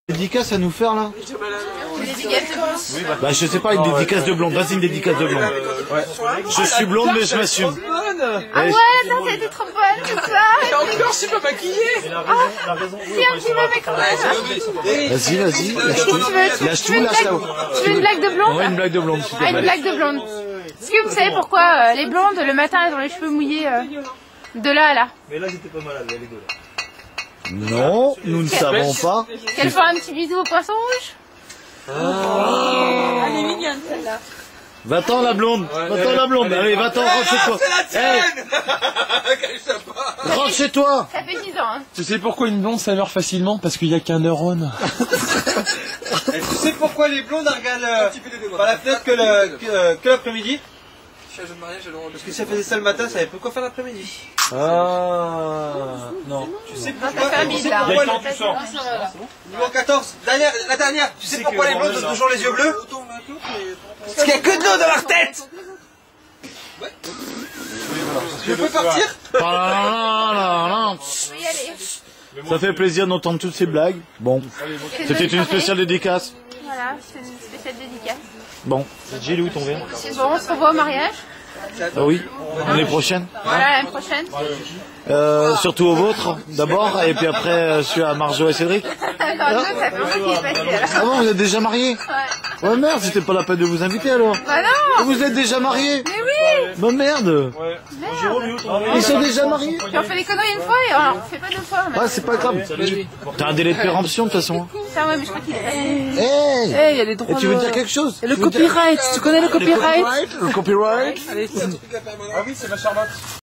Dédicace à nous faire là? Une dédicace de blonde. Bah je sais pas, une dédicace de blonde, vas-y une dédicace de blonde. Je suis blonde mais je m'assume. Ah ouais, non, ça a été trop bonne tout ça. Et encore, je suis pas maquillée. Si un petit peu mais quand même. Vas-y, vas-y, lâche tout. Lâche tout, lâche là-haut. Tu veux une blague de blonde? Ouais, une blague de blonde, s'il te Ah, une plaît. blague de blonde. Est-ce que vous savez pourquoi les blondes le matin elles ont les cheveux mouillés de là à là? Mais là, j'étais pas malade, elle est là. Non, nous ne savons pas. Qu'elles font un petit bisou au poisson rouge? Elle est mignonne celle-là. Va-t'en la blonde, va-t'en la blonde. Allez, va-t'en, rentre chez toi. Hey, rentre chez toi. Ça fait 10 ans. Hein. Tu sais pourquoi une blonde ça meurt facilement? Parce qu'il n'y a qu'un neurone. Et tu sais pourquoi les blondes regardent par la fenêtre que l'après-midi? Parce que si elle faisait ça le matin, ça savait pas quoi faire l'après-midi. Ah non. Tu sais Ça pourquoi? fait un bide là. Numéro 14, la dernière. Tu sais pourquoi les blondes ont toujours les yeux bleus? Parce qu'il n'y a que de l'eau dans leur tête. Je peux partir? Ah, Je vais y aller. ça fait plaisir d'entendre toutes ces blagues. Bon, c'était une spéciale dédicace. Voilà, c'est une spéciale dédicace. Bon, Gilles, où ton verre? Bon, on se revoit au mariage. Ah oui, l'année prochaine. Voilà, l'année prochaine. Surtout au vôtre, d'abord, et puis après, celui à Marjo et Cédric. Dans le dos, ça fait longtemps qu'il est passé là. Ah bon, vous êtes déjà mariés? Ouais. Ouais, merde, c'était pas la peine de vous inviter alors. Bah non. Vous êtes déjà mariés? Mais oui. Bah merde. Ils sont déjà mariés? Puis on fait des conneries une fois et on en fait pas deux fois. Ah, c'est pas grave. T'as un délai de péremption de toute façon. Ça, ouais, mais je crois qu'il est. Hey! Eh, il y a les droits Et tu veux de... dire quelque chose? Et le copyright, tu connais le copyright? Le copyright? Allez, Ah oui, c'est ma charlotte.